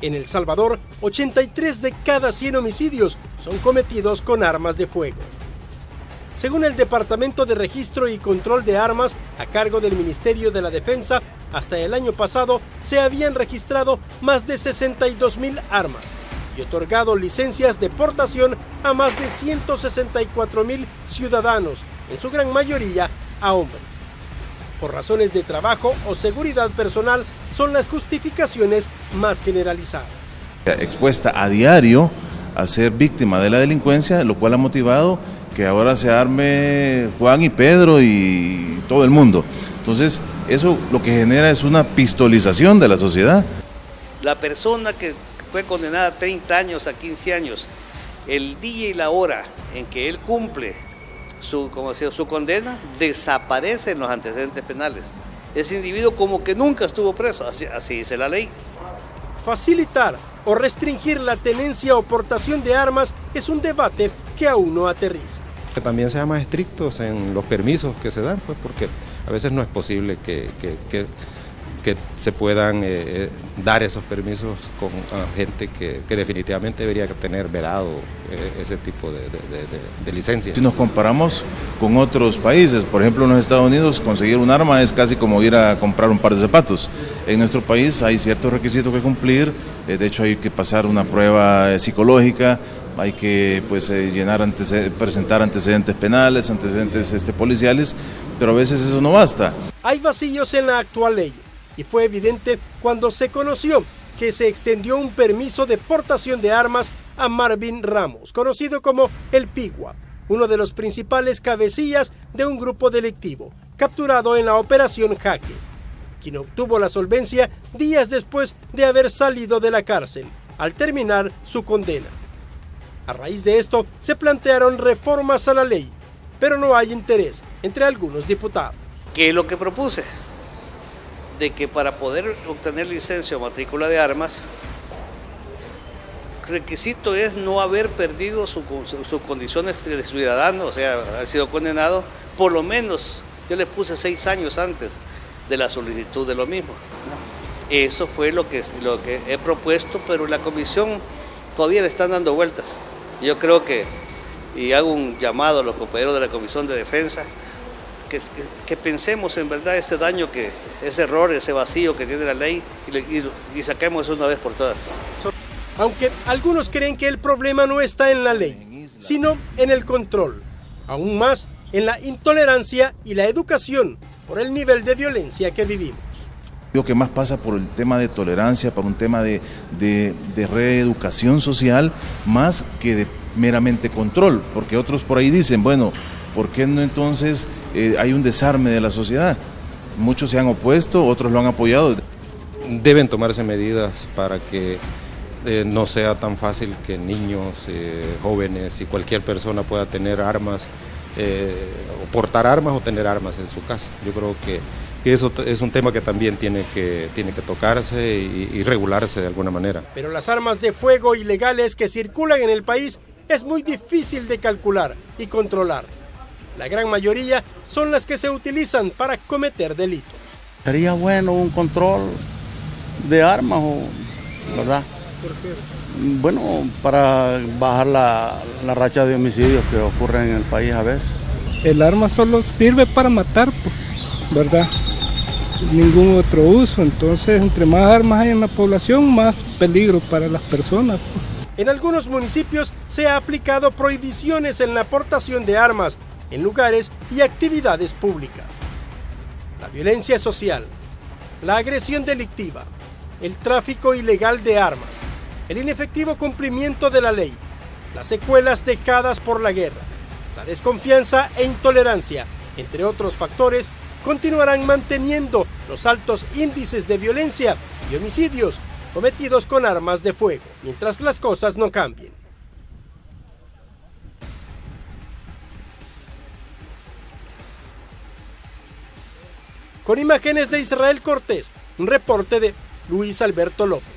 En El Salvador, 83 de cada 100 homicidios son cometidos con armas de fuego. Según el Departamento de Registro y Control de Armas, a cargo del Ministerio de la Defensa, hasta el año pasado se habían registrado más de 62,000 armas y otorgado licencias de portación a más de 164,000 ciudadanos, en su gran mayoría a hombres. Por razones de trabajo o seguridad personal son las justificaciones más generalizadas. Expuesta a diario a ser víctima de la delincuencia, lo cual ha motivado que ahora se arme Juan y Pedro y todo el mundo. Entonces, eso lo que genera es una pistolización de la sociedad. La persona que fue condenada a 30 años, a 15 años, el día y la hora en que él cumple su condena, desaparece en los antecedentes penales. Ese individuo como que nunca estuvo preso, así dice la ley. Facilitar o restringir la tenencia o portación de armas es un debate que aún no aterriza. Que también sean más estrictos en los permisos que se dan, pues porque a veces no es posible que se puedan dar esos permisos con gente que definitivamente debería tener vedado ese tipo de licencias. Si nos comparamos con otros países, por ejemplo en los Estados Unidos, conseguir un arma es casi como ir a comprar un par de zapatos. En nuestro país hay ciertos requisitos que cumplir, de hecho hay que pasar una prueba psicológica, hay que presentar antecedentes penales, antecedentes policiales, pero a veces eso no basta. Hay vacíos en la actual ley y fue evidente cuando se conoció que se extendió un permiso de portación de armas a Marvin Ramos, conocido como El Pigua, uno de los principales cabecillas de un grupo delictivo, capturado en la Operación Jaque, quien obtuvo la solvencia días después de haber salido de la cárcel, al terminar su condena. A raíz de esto, se plantearon reformas a la ley, pero no hay interés entre algunos diputados. ¿Qué es lo que propuse? De que para poder obtener licencia o matrícula de armas, requisito es no haber perdido sus condiciones de ciudadano, o sea, haber sido condenado, por lo menos, yo le puse 6 años antes de la solicitud de lo mismo. Eso fue lo que he propuesto, pero la comisión todavía le están dando vueltas. Yo creo y hago un llamado a los compañeros de la Comisión de Defensa, que pensemos en verdad este daño, ese error, ese vacío que tiene la ley y saquemos eso una vez por todas. Aunque algunos creen que el problema no está en la ley, sino en el control, aún más en la intolerancia y la educación por el nivel de violencia que vivimos. Lo que más pasa por el tema de tolerancia, por un tema de reeducación social, más que de meramente control, porque otros por ahí dicen, bueno, ¿por qué no entonces hay un desarme de la sociedad? Muchos se han opuesto, otros lo han apoyado. Deben tomarse medidas para que no sea tan fácil que niños, jóvenes y cualquier persona pueda tener armas, o portar armas o tener armas en su casa. Yo creo que eso es un tema que también tiene que tocarse y regularse de alguna manera. Pero las armas de fuego ilegales que circulan en el país es muy difícil de calcular y controlar. La gran mayoría son las que se utilizan para cometer delitos. Sería bueno un control de armas, ¿verdad? ¿Por qué? Bueno, para bajar la racha de homicidios que ocurren en el país a veces. El arma solo sirve para matar, ¿verdad? Ningún otro uso, entonces entre más armas hay en la población, más peligro para las personas. En algunos municipios se ha aplicado prohibiciones en la aportación de armas en lugares y actividades públicas. La violencia social, la agresión delictiva, el tráfico ilegal de armas, el inefectivo cumplimiento de la ley, las secuelas dejadas por la guerra, la desconfianza e intolerancia, entre otros factores, continuarán manteniendo los altos índices de violencia y homicidios cometidos con armas de fuego, mientras las cosas no cambien. Con imágenes de Israel Cortés, un reporte de Luis Alberto López.